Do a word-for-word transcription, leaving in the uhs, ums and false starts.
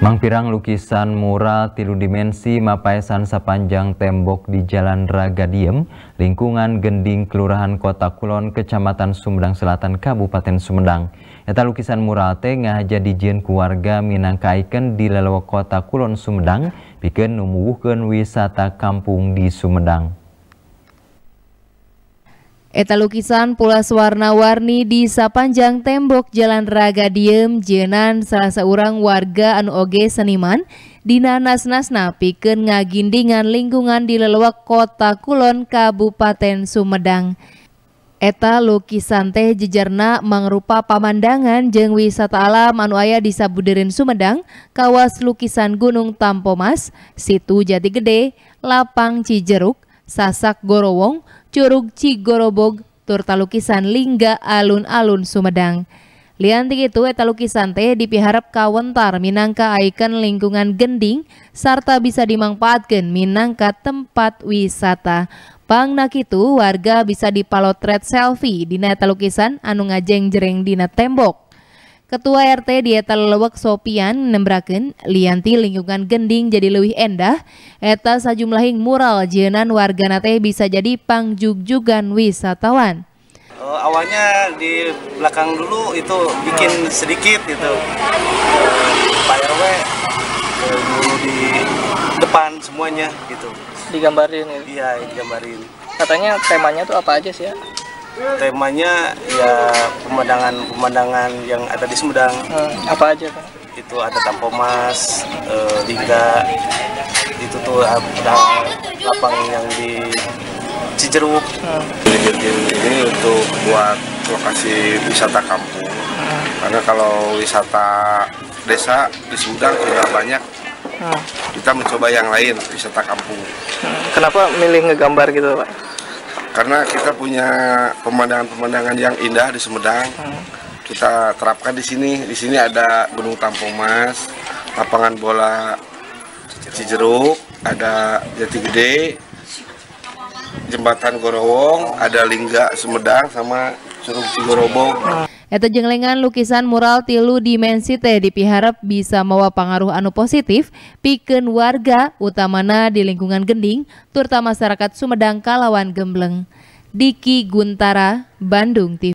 Mangpirang lukisan mural tilu dimensi mapaesan sepanjang tembok di Jalan Ragadiem, lingkungan Gending, Kelurahan Kota Kulon, Kecamatan Sumedang Selatan, Kabupaten Sumedang. Eta lukisan mural teh ngahaja dijieun ku warga minangka ikon di lelewek Kota Kulon Sumedang, pikeun numuwuhkeun wisata kampung di Sumedang. Eta lukisan pulas warna-warni di sapanjang tembok Jalan Ragadiem jeunan salah seorang warga anu oge seniman dina nas-nasna pikeun ngagindingan lingkungan di lelewek Kota Kulon, Kabupaten Sumedang. Eta lukisan teh jejerna mangrupa pamandangan jeung wisata alam anu aya di sabudeureun Sumedang, kawas lukisan Gunung Tampomas, Situ Jati Gede, Lapang Cijeruk, Sasak Gorowong, Curug Cigorobog, turta lukisan Lingga Alun-alun Sumedang. Lianti itu eta lukisan teh dipiharap kawentar minangka ikon lingkungan Gending sarta bisa dimangpaatkeun minangka tempat wisata. Pangna kitu warga bisa dipalotret selfie dina eta lukisan anu ngajeng-jereng dina tembok. Ketua R T di eta lelewek Sopian nembrakeun lianti lingkungan Gending jadi leuwih endah, eta sajumlahing mural jeunan wargana teh bisa jadi pangjug-jugan wisatawan. Uh, awalnya di belakang dulu itu bikin sedikit gitu, Pak R W dulu di depan semuanya gitu. Digambarin ya? Iya, digambarin. Katanya temanya tuh apa aja sih ya? Temanya ya pemandangan-pemandangan yang ada di Sumedang. Hmm, apa aja kan? Itu ada Tampomas, uh, Lingga, itu tuh ada lapang yang di Cijeruk. Hmm. Ini untuk buat lokasi wisata kampung. Hmm. Karena kalau wisata desa di Sumedang sudah banyak. Hmm. Kita mencoba yang lain, wisata kampung. Hmm. Kenapa milih ngegambar gitu, Pak? Karena kita punya pemandangan-pemandangan yang indah di Sumedang. Hmm. Kita terapkan di sini. Di sini ada Gunung Tampomas, lapangan bola Cijeruk, ada Jati Gede, Jembatan Gorowong, ada Lingga Sumedang sama Curug Cigorobog. Hmm. Eta jenglengan lukisan mural tilu dimensi teh dipiharap bisa mawa pangaruh anu positif pikeun warga utamana di lingkungan Gending turta masyarakat Sumedang kalawan gembleng. Diki Guntara, Bandung T V.